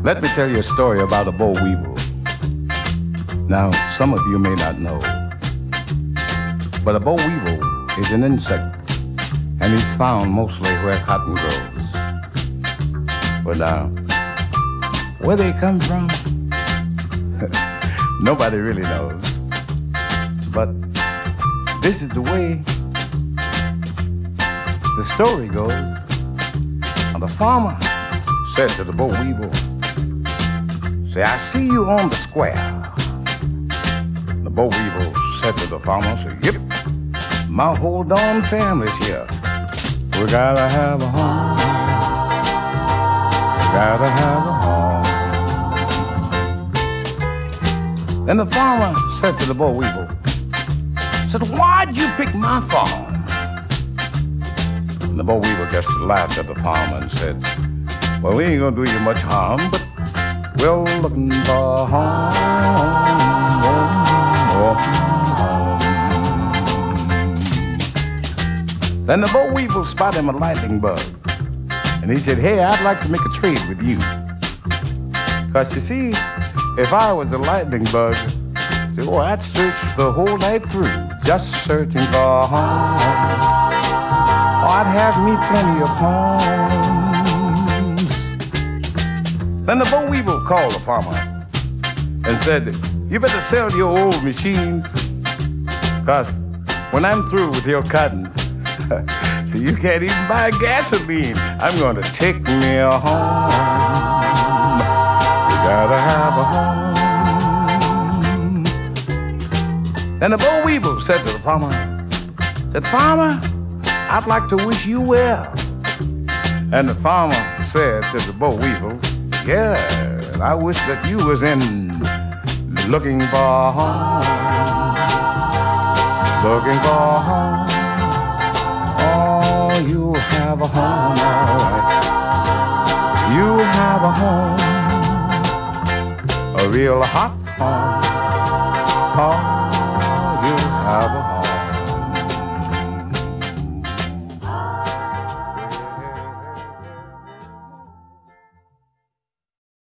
Let me tell you a story about a boll weevil. Now, some of you may not know, but a boll weevil is an insect, and he's found mostly where cotton grows. But now, where they come from, nobody really knows. But this is the way the story goes. Now, the farmer said to the boll weevil, say, I see you on the square. The boll weevil said to the farmer, say, yep, my whole darn family's here. We gotta have a home. We gotta have a home. Then the farmer said to the boll weevil, said, why'd you pick my farm? And the boll weevil just laughed at the farmer and said, well, we ain't gonna do you much harm, but we're looking for a home. Then the boll weevil spotted him a lightning bug, and he said, hey, I'd like to make a trade with you. Cause you see, if I was a lightning bug, say, oh, I'd search the whole night through, just searching for a home. Oh, I'd have me plenty of homes. Then the boll weevil called the farmer and said, you better sell your old machines, cause when I'm through with your cotton, so you can't even buy gasoline. I'm gonna take me a home. You gotta have a home. Then the boll weevil said to the farmer, said, farmer, I'd like to wish you well. And the farmer said to the boll weevil, yeah, I wish that you was in looking for a home. Looking for a home. Oh, you'll have a home, all right. You'll have a home, a real hot home. Oh, you'll have a home.